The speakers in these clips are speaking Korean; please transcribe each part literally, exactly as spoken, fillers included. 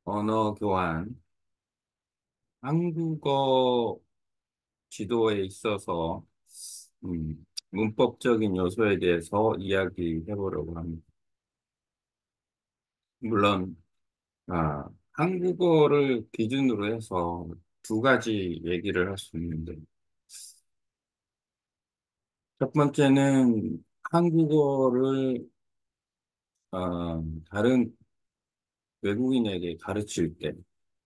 언어 교환, 한국어 지도에 있어서 음, 문법적인 요소에 대해서 이야기해 보려고 합니다. 물론 아, 한국어를 기준으로 해서 두 가지 얘기를 할 수 있는데, 첫 번째는 한국어를 어, 다른 외국인에게 가르칠 때,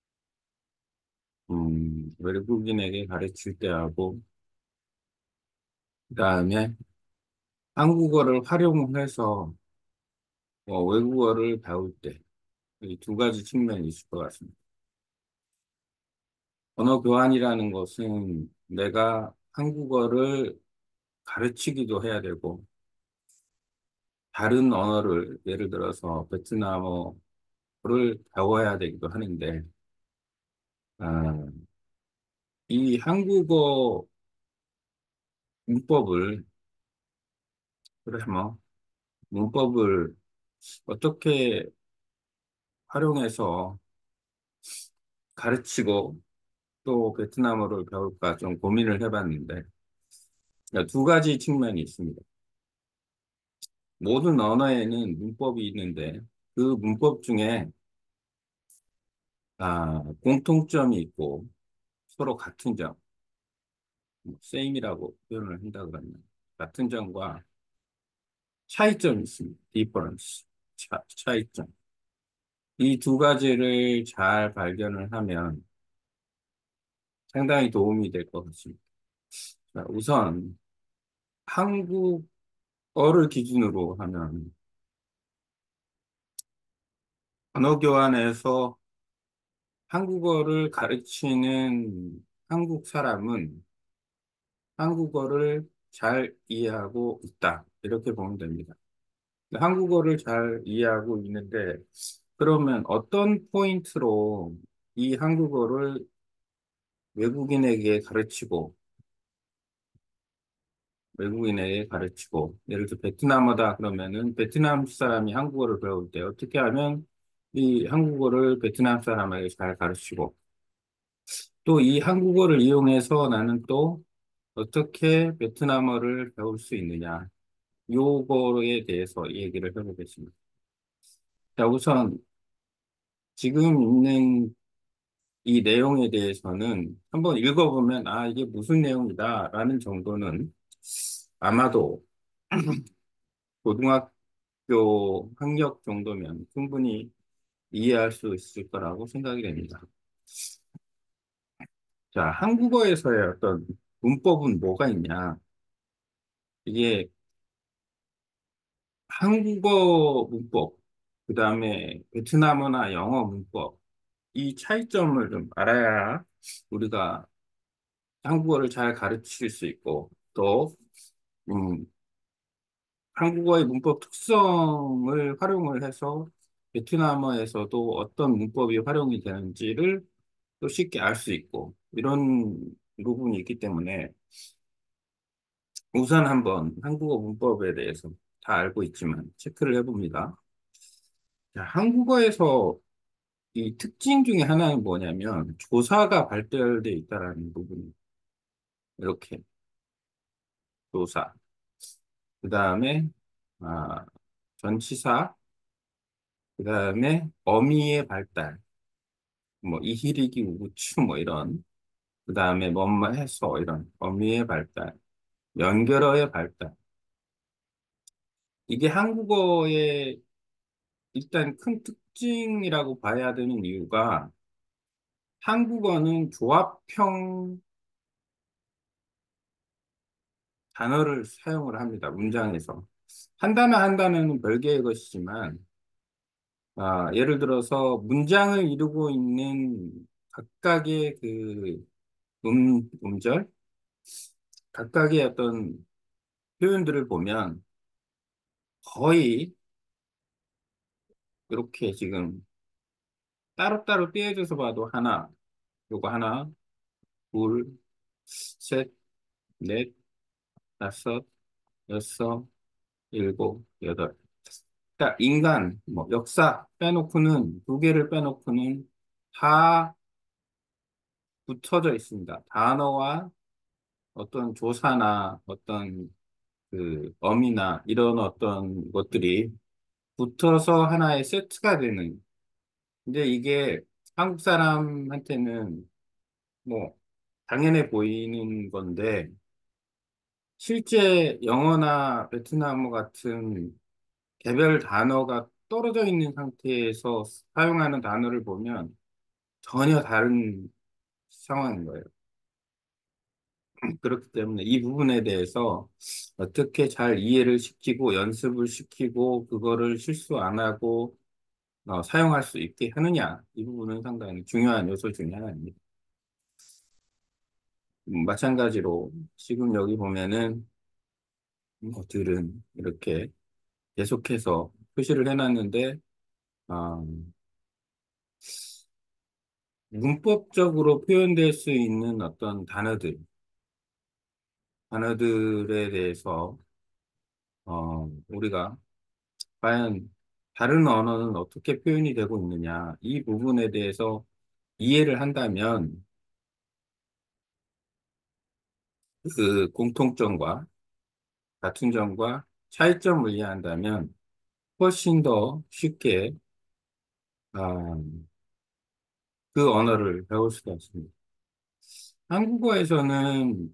음, 외국인에게 가르칠 때하고, 그다음에 한국어를 활용해서 어, 외국어를 배울 때, 이 두 가지 측면이 있을 것 같습니다. 언어 교환이라는 것은 내가 한국어를 가르치기도 해야 되고, 다른 언어를, 예를 들어서 베트남어를 배워야 되기도 하는데, 아, 이 한국어 문법을, 그래, 뭐, 문법을 어떻게 활용해서 가르치고 또 베트남어를 배울까 좀 고민을 해봤는데, 두 가지 측면이 있습니다. 모든 언어에는 문법이 있는데 그 문법 중에 아, 공통점이 있고 서로 같은 점, 뭐 same이라고 표현을 한다 그러면 같은 점과 차이점이 있습니다. difference, 차, 차이점. 이 두 가지를 잘 발견을 하면 상당히 도움이 될 것 같습니다. 자, 우선 한국어를 기준으로 하면 언어 교환에서 한국어를 가르치는 한국 사람은 한국어를 잘 이해하고 있다. 이렇게 보면 됩니다. 한국어를 잘 이해하고 있는데, 그러면 어떤 포인트로 이 한국어를 외국인에게 가르치고, 외국인에게 가르치고, 예를 들어 베트남어다 그러면은 베트남 사람이 한국어를 배울 때 어떻게 하면 이 한국어를 베트남 사람에게 잘 가르치고, 또 이 한국어를 이용해서 나는 또 어떻게 베트남어를 배울 수 있느냐. 요거에 대해서 얘기를 해보겠습니다. 자, 우선 지금 있는 이 내용에 대해서는 한번 읽어보면, 아, 이게 무슨 내용이다라는 정도는 아마도 고등학교 학력 정도면 충분히 이해할 수 있을 거라고 생각이 됩니다. 자, 한국어에서의 어떤 문법은 뭐가 있냐? 이게 한국어 문법, 그 다음에 베트남어나 영어 문법, 이 차이점을 좀 알아야 우리가 한국어를 잘 가르칠 수 있고, 또, 음, 한국어의 문법 특성을 활용을 해서 베트남어에서도 어떤 문법이 활용이 되는지를 또 쉽게 알 수 있고, 이런 부분이 있기 때문에 우선 한번 한국어 문법에 대해서 다 알고 있지만 체크를 해봅니다. 자, 한국어에서 이 특징 중에 하나는 뭐냐면 조사가 발달되어 있다는 부분이 이렇게 조사, 그 다음에 아, 전치사, 그 다음에 어미의 발달, 뭐 이히리기 우추 뭐 이런, 그 다음에 뭐뭐 해서 이런 어미의 발달, 연결어의 발달. 이게 한국어의 일단 큰 특징이라고 봐야 되는 이유가 한국어는 조합형 단어를 사용을 합니다. 문장에서. 한 단어 한 단어는 별개의 것이지만, 아, 예를 들어서 문장을 이루고 있는 각각의 그 음, 음절, 각각의 어떤 표현들을 보면 거의 이렇게 지금 따로따로 떼어져서 봐도 하나, 요거 하나, 둘, 셋, 넷, 다섯, 여섯, 일곱, 여덟. 그러니까 인간, 뭐 역사 빼놓고는 두 개를 빼놓고는 다 붙어져 있습니다. 단어와 어떤 조사나 어떤 그 어미나 이런 어떤 것들이 붙어서 하나의 세트가 되는. 근데 이게 한국 사람한테는 뭐 당연해 보이는 건데 실제 영어나 베트남어 같은 개별 단어가 떨어져 있는 상태에서 사용하는 단어를 보면 전혀 다른 상황인 거예요. 그렇기 때문에 이 부분에 대해서 어떻게 잘 이해를 시키고 연습을 시키고 그거를 실수 안 하고 어, 사용할 수 있게 하느냐, 이 부분은 상당히 중요한 요소 중에 하나입니다. 음, 마찬가지로 지금 여기 보면은 것들은 이렇게 계속해서 표시를 해놨는데 어, 문법적으로 표현될 수 있는 어떤 단어들, 단어들에 대해서 어, 우리가 과연 다른 언어는 어떻게 표현이 되고 있느냐, 이 부분에 대해서 이해를 한다면 그 공통점과 같은 점과 차이점을 이해한다면 훨씬 더 쉽게 아, 그 언어를 배울 수가 있습니다. 한국어에서는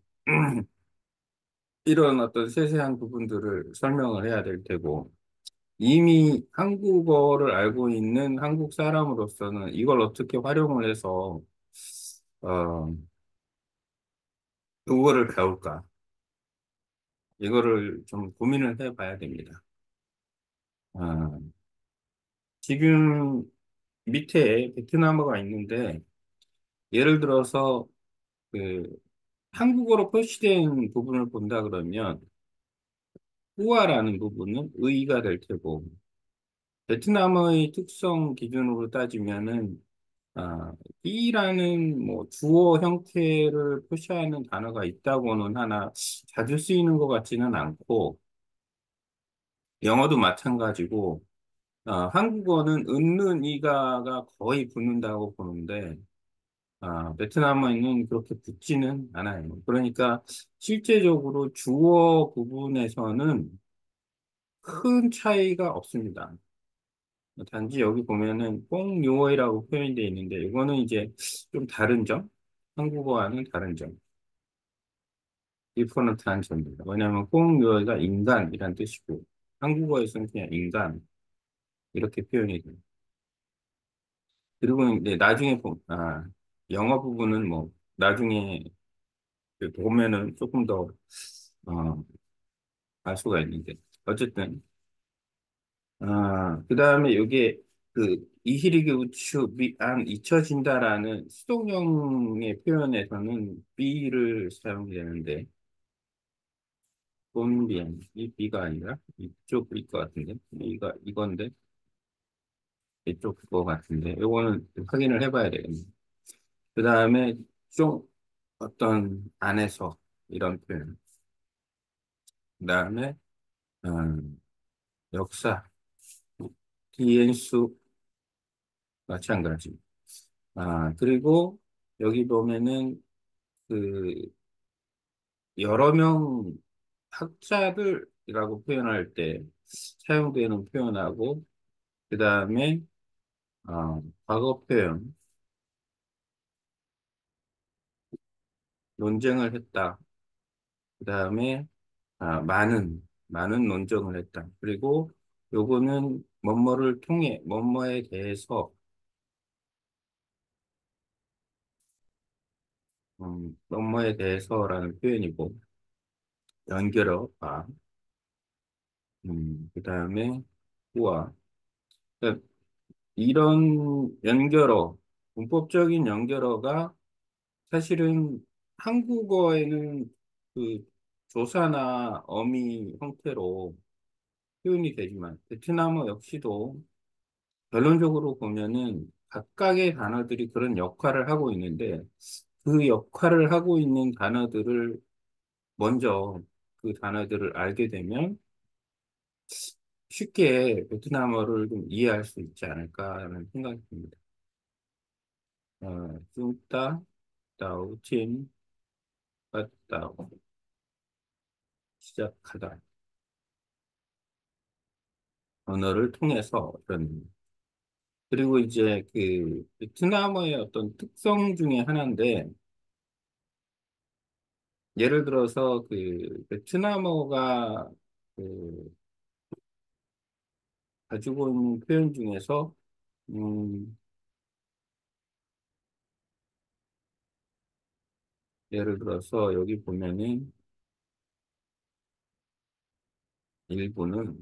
이런 어떤 세세한 부분들을 설명을 해야 될 테고 이미 한국어를 알고 있는 한국 사람으로서는 이걸 어떻게 활용을 해서 어, 국어를 배울까? 이거를 좀 고민을 해봐야 됩니다. 아, 지금 밑에 베트남어가 있는데 예를 들어서 그 한국어로 표시된 부분을 본다 그러면 우아라는 부분은 의가 될 테고 베트남어의 특성 기준으로 따지면은 아, 이라는 뭐 주어 형태를 표시하는 단어가 있다고는 하나 자주 쓰이는 것 같지는 않고 영어도 마찬가지고 아, 한국어는 은는 이가가 거의 붙는다고 보는데 아, 베트남어에는 그렇게 붙지는 않아요. 그러니까 실제적으로 주어 부분에서는 큰 차이가 없습니다. 단지 여기 보면은 꽁요어이라고 표현이 되어 있는데 이거는 이제 좀 다른 점, 한국어와는 다른 점, 디퍼런트한 점입니다. 왜냐하면 꽁요어가 인간이란 뜻이고 한국어에서는 그냥 인간 이렇게 표현이 돼요. 그리고 이제 나중에 보, 아, 영어 부분은 뭐 나중에 그 보면은 조금 더 어, 알 수가 있는데 어쨌든 아, 그다음에 이게 그 이히리게 우추 미안 잊혀진다라는 수동형의 표현에서는 be를 사용되는데 본비안 이 be가 아니라 이쪽일 것 같은데 이가 이건데 이쪽 거 같은데 이거는 확인을 해봐야 되겠네. 그다음에 좀 어떤 안에서 이런 표현 그다음에 음, 역사 디엔수 마찬가지. 아, 그리고 여기 보면은 그 여러 명 학자들이라고 표현할 때 사용되는 표현하고 그 다음에 어, 과거 표현 논쟁을 했다. 그 다음에 아, 많은 많은 논쟁을 했다. 그리고 요거는 뭐뭐를 통해 뭐뭐에 대해서 음, 뭐뭐에 대해서라는 표현이고 연결어 봐. 음, 그 다음에 우와. 그러니까 이런 연결어, 문법적인 연결어가 사실은 한국어에는 그 조사나 어미 형태로 표현이 되지만 베트남어 역시도 결론적으로 보면은 각각의 단어들이 그런 역할을 하고 있는데 그 역할을 하고 있는 단어들을 먼저 그 단어들을 알게 되면 쉽게 베트남어를 좀 이해할 수 있지 않을까라는 생각이 듭니다. 어, 찐따, 따오, 친, 빠따오, 시작하다. 언어를 통해서 그런, 그리고 이제 그 베트남어의 어떤 특성 중에 하나인데, 예를 들어서 그 베트남어가 그 가지고 있는 표현 중에서, 음, 예를 들어서 여기 보면은 일부는,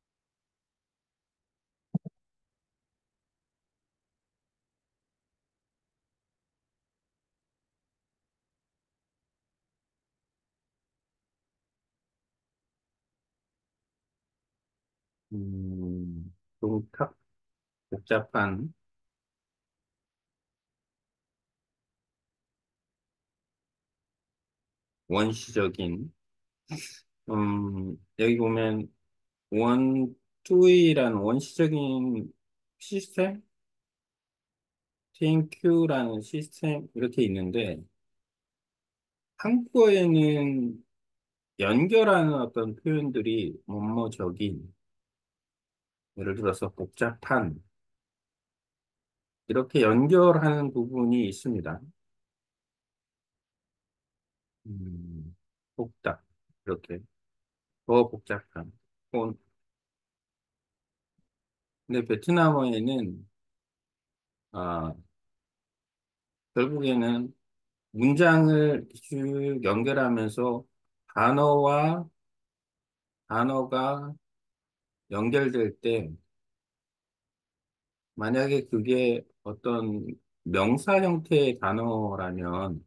음, 좀 탁, 복잡한 원시적인, 음, 여기 보면 원, 투이라는 원시적인 시스템, 티엔큐라는 시스템 이렇게 있는데 한국어에는 연결하는 어떤 표현들이 뭐뭐적인, 예를 들어서 복잡한 이렇게 연결하는 부분이 있습니다. 음, 복잡 이렇게 더 복잡한. 어, 근데 베트남어에는 아, 결국에는 문장을 쭉 연결하면서 단어와 단어가 연결될 때 만약에 그게 어떤 명사 형태의 단어라면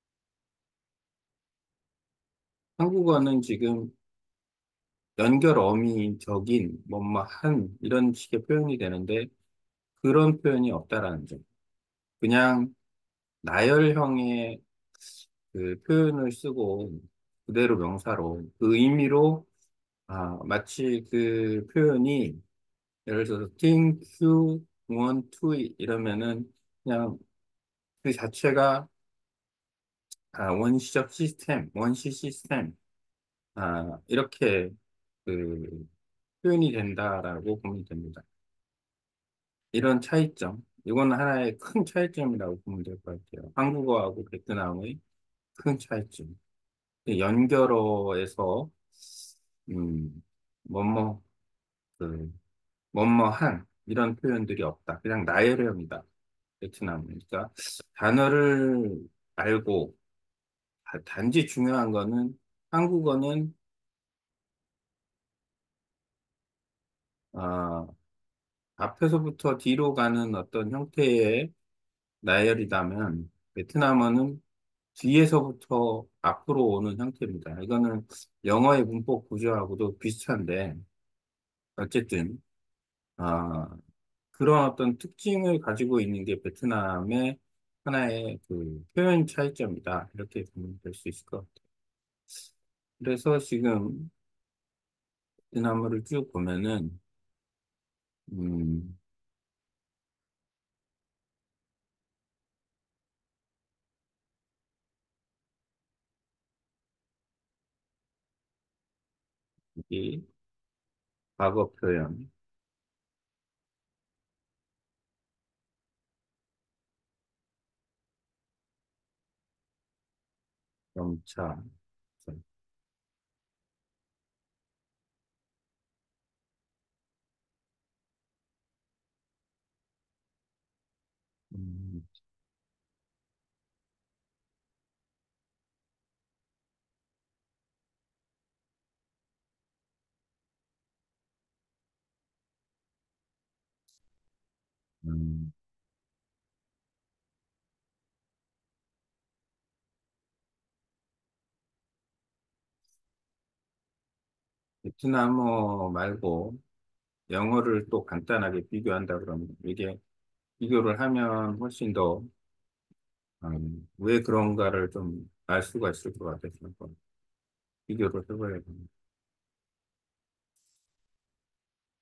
한국어는 지금 연결 어미적인 뭐뭐한 이런 식의 표현이 되는데 그런 표현이 없다라는 점. 그냥 나열형의 그 표현을 쓰고 그대로 명사로 그 의미로 아, 마치 그 표현이 예를 들어서 think, you, want to 이러면은 그냥 그 자체가 아, 원시적 시스템, 원시 시스템 아, 이렇게 그 표현이 된다라고 보면 됩니다. 이런 차이점, 이건 하나의 큰 차이점이라고 보면 될 것 같아요. 한국어하고 베트남의 큰 차이점. 연결어에서 음, 뭐뭐 그 뭐뭐한 이런 표현들이 없다. 그냥 나열형이다. 베트남은. 그러니까 단어를 알고 다- 단지 중요한 거는 한국어는 아, 앞에서부터 뒤로 가는 어떤 형태의 나열이라면 베트남어는 뒤에서부터 앞으로 오는 형태입니다. 이거는 영어의 문법 구조하고도 비슷한데 어쨌든 아, 그런 어떤 특징을 가지고 있는 게 베트남의 하나의 그 표현 차이점이다. 이렇게 보면 될 수 있을 것 같아요. 그래서 지금 베트남어를 쭉 보면은 음, 이 과거 표현, 점차, 음, 음, 베트남어 말고 영어를 또 간단하게 비교한다 그러면 이게 비교를 하면 훨씬 더 음, 왜 그런가를 좀 알 수가 있을 것 같아서 한번 비교를 해봐야 됩니다.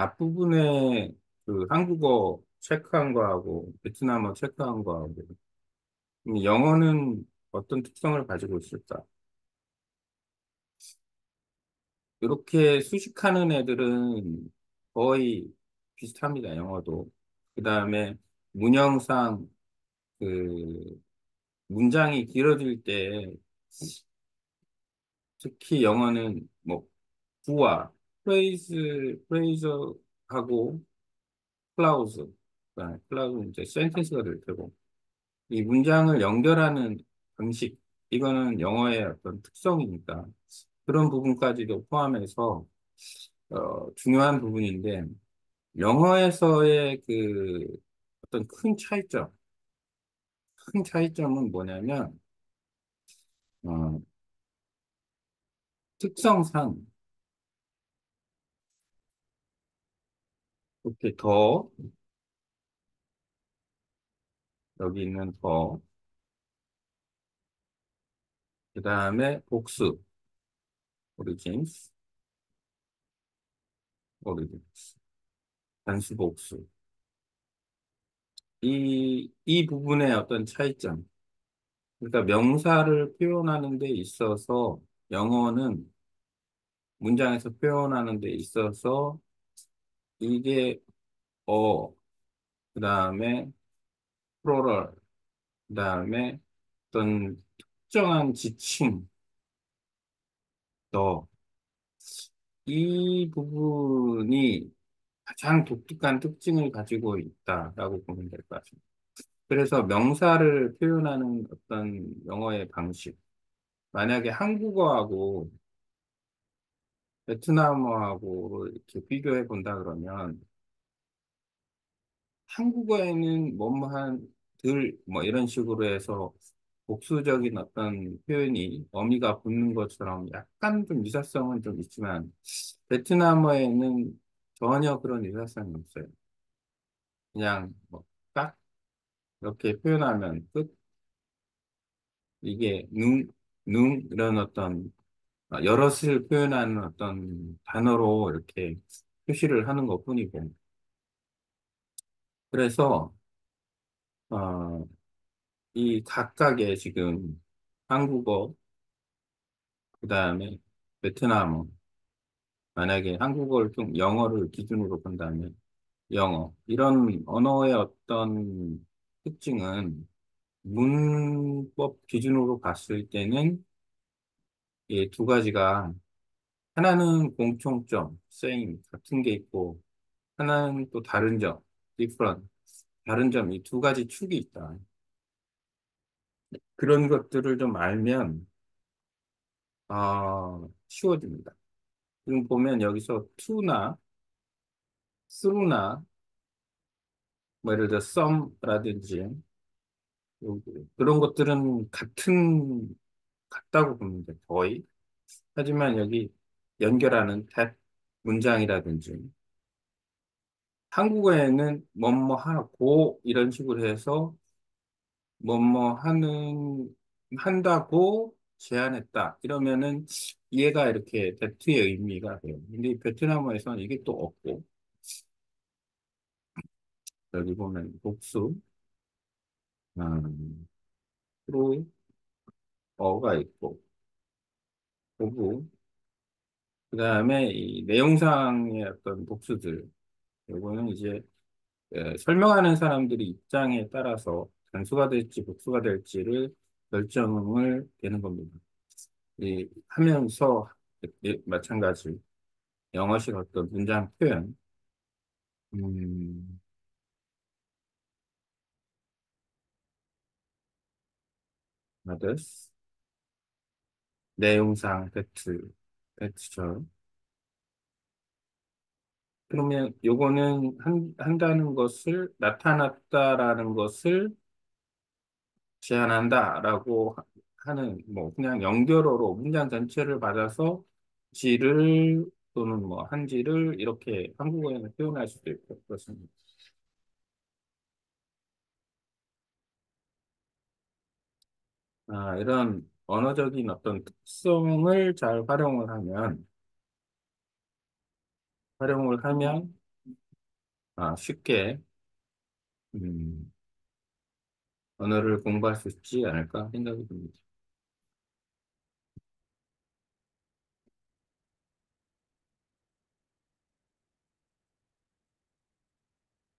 앞부분에 그 한국어 체크한 거하고 베트남어 체크한 거하고 음, 영어는 어떤 특성을 가지고 있을까? 이렇게 수식하는 애들은 거의 비슷합니다. 영어도. 그 다음에 문형상 그 문장이 길어질 때 특히 영어는 뭐 부와 프레이즈 프레이즈하고 클라우즈 클라우즈 이제 센텐스가 될 테고 이 문장을 연결하는 방식 이거는 영어의 어떤 특성이니까 그런 부분까지도 포함해서 어, 중요한 부분인데 영어에서의 그 어떤 큰 차이점 큰 차이점은 뭐냐면 어, 특성상 이렇게 더 여기 있는 더 그 다음에 복수 origins origins 단수 복수 이, 이 부분의 어떤 차이점 그러니까 명사를 표현하는 데 있어서 영어는 문장에서 표현하는 데 있어서 이게 어, 그 다음에 plural, 그 다음에 어떤 특정한 지칭, 더, 이 부분이 가장 독특한 특징을 가지고 있다라고 보면 될 것 같습니다. 그래서 명사를 표현하는 어떤 영어의 방식, 만약에 한국어하고 베트남어하고 이렇게 비교해 본다 그러면 한국어에는 뭐뭐한 들, 뭐 이런 식으로 해서 복수적인 어떤 표현이 어미가 붙는 것처럼 약간 좀 유사성은 좀 있지만 베트남어에는 전혀 그런 유사성이 없어요. 그냥 뭐 딱 이렇게 표현하면 끝 이게 눈, 눈 이런 어떤 여럿을 표현하는 어떤 단어로 이렇게 표시를 하는 것뿐이고 그래서 어, 이 각각의 지금 한국어 그다음에 베트남어 만약에 한국어를 좀 영어를 기준으로 본다면 영어. 이런 언어의 어떤 특징은 문법 기준으로 봤을 때는 이 두 가지가 하나는 공통점, same 같은 게 있고 하나는 또 다른 점, different 다른 점, 이 두 가지 축이 있다. 그런 것들을 좀 알면 아, 쉬워집니다. 지금 보면 여기서 to나 through나 뭐 예를 들어 some라든지 그런 것들은 같은 같다고 보면 돼, 거의. 하지만 여기 연결하는 that 문장이라든지 한국어에는 뭐뭐 하고 이런 식으로 해서 뭐뭐 하는 한다고 제안했다 이러면은 얘가 이렇게 that의 의미가 돼요. 근데 이 베트남어에서는 이게 또 없고 여기 보면 복수, 음, 로 어가 있고 보고 그다음에 이 내용상의 어떤 복수들 요거는 이제 예, 설명하는 사람들이 입장에 따라서 단수가 될지 복수가 될지를 결정을 되는 겁니다. 이 하면서 예, 마찬가지 영어식 어떤 문장 표현, 음, others, 내용상 배트, 배트죠. 그러면 요거는 한, 한다는 것을 나타났다라는 것을 제한한다라고 하- 하는 뭐 그냥 연결어로 문장 전체를 받아서 지를 또는 뭐 한지를 이렇게 한국어에는 표현할 수도 있고 그렇습니다. 아, 이런 언어적인 어떤 특성을 잘 활용을 하면 활용을 하면 아, 쉽게 음, 언어를 공부할 수 있지 않을까 생각이 듭니다.